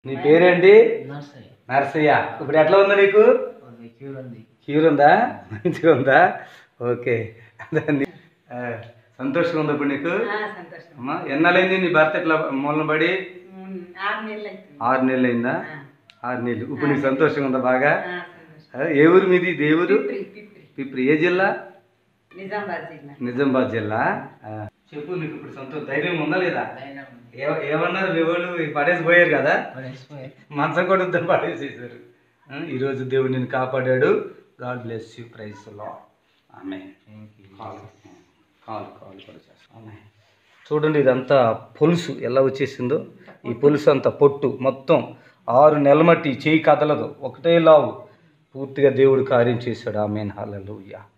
నీ పేరేంటి? నర్సయ్య. ఇప్పుడు ఎట్లా ఉందా నీకు? క్యూర్ ఉందా? మంచిగా ఉందా? ఓకే. సంతోషంగా ఉందా ఇప్పుడు నీకు? అమ్మా ఎన్నాళ్ళైంది నీ భర్త ఇట్లా మూలన పడి? 6 నెలలు అయిందా? 6 నెలలు. ఇప్పుడు నీకు సంతోషంగా ఉందా బాగా? ఏ ఊరు మీది? దేవుడు పిప్రి. ఏ జిల్లా? నిజామాబాద్ జిల్లా. చెప్పు, నీకు ఇప్పుడు ధైర్యం ఉందా లేదా? ఏమన్నారు మీ వాళ్ళు? పడేసి పోయారు కదా, మంచం కూడా ఇద్దరు పడేసేసారు. ఈరోజు దేవుడు నిన్ను కాపాడాడు. God bless you. Praise the Lord. Amen. Call కూడా చేస్తాం. చూడండి, ఇదంతా పులుసు ఎలా వచ్చేసిందో. ఈ పులుసు అంతా పొట్టు మొత్తం 6 నెలల మట్టి చేయి కదలదు, ఒకటే లావు. పూర్తిగా దేవుడు కార్యం చేశాడు. ఆమేన్. హల్లెలూయా.